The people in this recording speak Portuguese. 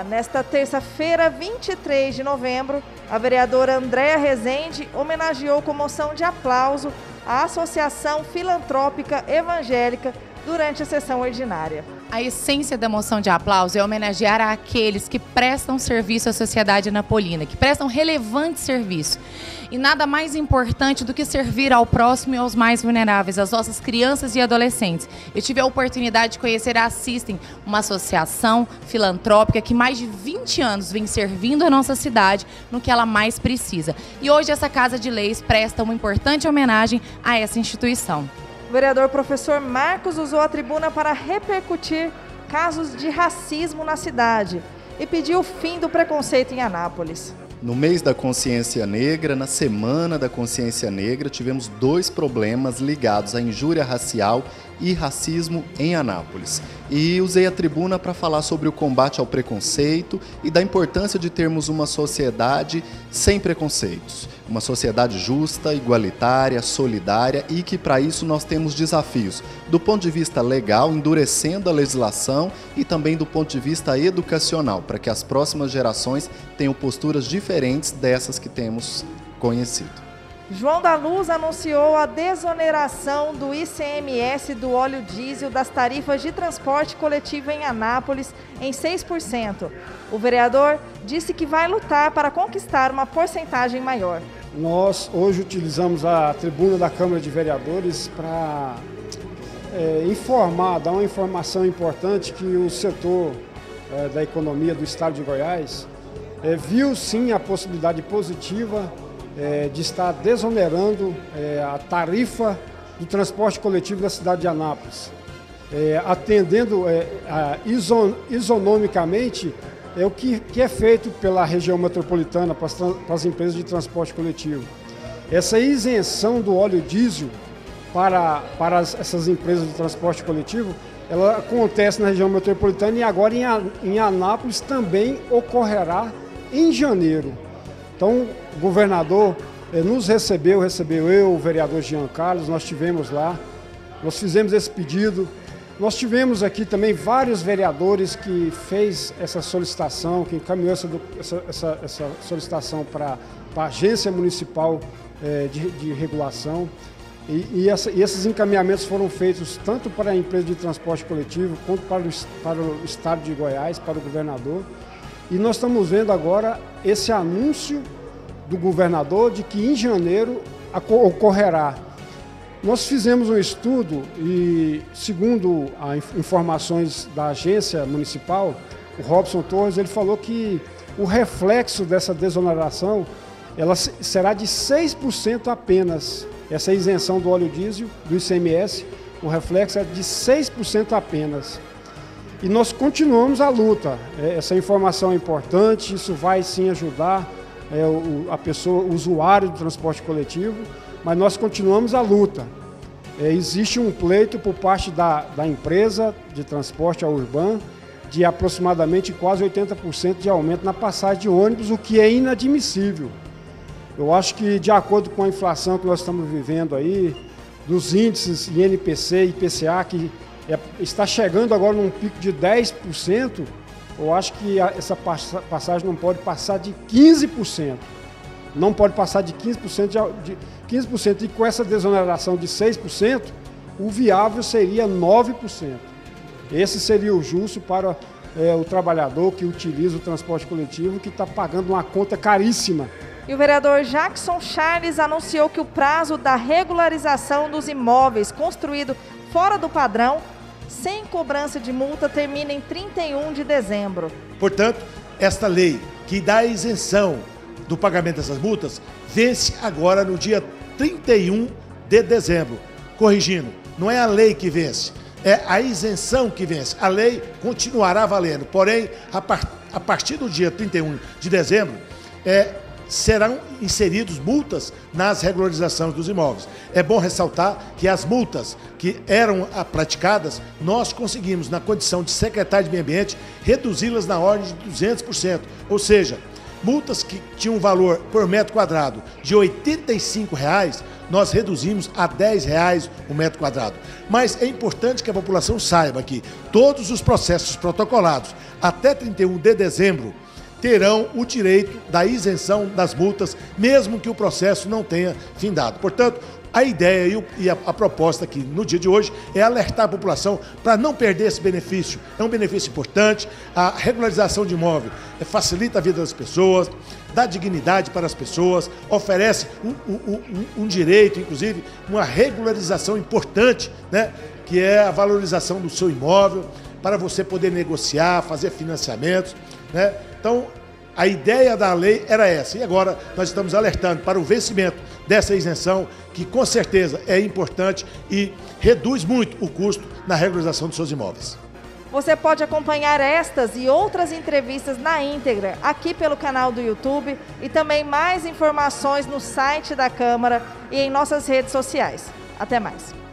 nesta terça-feira, 23 de novembro, a vereadora Andréa Rezende homenageou com moção de aplauso a Associação Filantrópica Evangélica durante a sessão ordinária. A essência da moção de aplauso é homenagear aqueles que prestam serviço à sociedade napolina, que prestam relevante serviço. E nada mais importante do que servir ao próximo e aos mais vulneráveis, às nossas crianças e adolescentes. Eu tive a oportunidade de conhecer a Assistem, uma associação filantrópica que mais de 20 anos vem servindo a nossa cidade no que ela mais precisa. E hoje essa Casa de Leis presta uma importante homenagem a essa instituição. O vereador professor Marcos usou a tribuna para repercutir casos de racismo na cidade e pediu o fim do preconceito em Anápolis. No mês da consciência negra, na semana da consciência negra, tivemos 2 problemas ligados à injúria racial e racismo em Anápolis. E usei a tribuna para falar sobre o combate ao preconceito e da importância de termos uma sociedade sem preconceitos. Uma sociedade justa, igualitária, solidária e que para isso nós temos desafios do ponto de vista legal, endurecendo a legislação e também do ponto de vista educacional, para que as próximas gerações tenham posturas diferentes dessas que temos conhecido. João da Luz anunciou a desoneração do ICMS do óleo diesel das tarifas de transporte coletivo em Anápolis em 6%. O vereador disse que vai lutar para conquistar uma porcentagem maior. Nós hoje utilizamos a tribuna da Câmara de Vereadores para dar uma informação importante que o setor da economia do estado de Goiás viu sim a possibilidade positiva de estar desonerando a tarifa do transporte coletivo da cidade de Anápolis, atendendo isonomicamente o que é feito pela região metropolitana para as empresas de transporte coletivo. Essa isenção do óleo diesel para essas empresas de transporte coletivo, ela acontece na região metropolitana e agora em Anápolis também ocorrerá em janeiro. Então, o governador nos recebeu eu, o vereador Jean Carlos, nós estivemos lá, nós fizemos esse pedido. Nós tivemos aqui também vários vereadores que fez essa solicitação, que encaminhou essa solicitação para a Agência Municipal de Regulação. E esses encaminhamentos foram feitos tanto para a empresa de transporte coletivo, quanto para o estado de Goiás, para o governador. E nós estamos vendo agora esse anúncio do governador de que em janeiro ocorrerá. Nós fizemos um estudo e, segundo as informações da agência municipal, o Robson Torres, ele falou que o reflexo dessa desoneração ela será de 6% apenas. Essa isenção do óleo diesel, do ICMS, o reflexo é de 6% apenas. E nós continuamos a luta. Essa informação é importante, isso vai sim ajudar a pessoa, o usuário do transporte coletivo, mas nós continuamos a luta. Existe um pleito por parte da empresa de transporte a Urban de aproximadamente quase 80% de aumento na passagem de ônibus, o que é inadmissível. Eu acho que, de acordo com a inflação que nós estamos vivendo aí, dos índices INPC e IPCA, que está chegando agora num pico de 10%, eu acho que essa passagem não pode passar de 15%. Não pode passar de 15%, e com essa desoneração de 6%, o viável seria 9%. Esse seria o justo para o trabalhador que utiliza o transporte coletivo, que está pagando uma conta caríssima. E o vereador Jackson Charles anunciou que o prazo da regularização dos imóveis construídos fora do padrão, sem cobrança de multa, termina em 31 de dezembro. Portanto, esta lei que dá a isenção do pagamento dessas multas vence agora no dia 31 de dezembro. Corrigindo, não é a lei que vence, é a isenção que vence. A lei continuará valendo, porém, a partir do dia 31 de dezembro, serão inseridos multas nas regularizações dos imóveis. É bom ressaltar que as multas que eram praticadas, nós conseguimos, na condição de secretário de Meio Ambiente, reduzi-las na ordem de 200%. Ou seja, Multas que tinham um valor por metro quadrado de R$ 85, nós reduzimos a R$ 10 o metro quadrado. Mas é importante que a população saiba que todos os processos protocolados até 31 de dezembro terão o direito da isenção das multas, mesmo que o processo não tenha findado. Portanto, a ideia e a proposta aqui no dia de hoje é alertar a população para não perder esse benefício. É um benefício importante. A regularização de imóvel facilita a vida das pessoas, dá dignidade para as pessoas, oferece um direito, inclusive uma regularização importante, né, que é a valorização do seu imóvel, para você poder negociar, fazer financiamentos, né? Então, a ideia da lei era essa. E agora nós estamos alertando para o vencimento dessa isenção, que com certeza é importante e reduz muito o custo na regularização dos seus imóveis. Você pode acompanhar estas e outras entrevistas na íntegra aqui pelo canal do YouTube e também mais informações no site da Câmara e em nossas redes sociais. Até mais!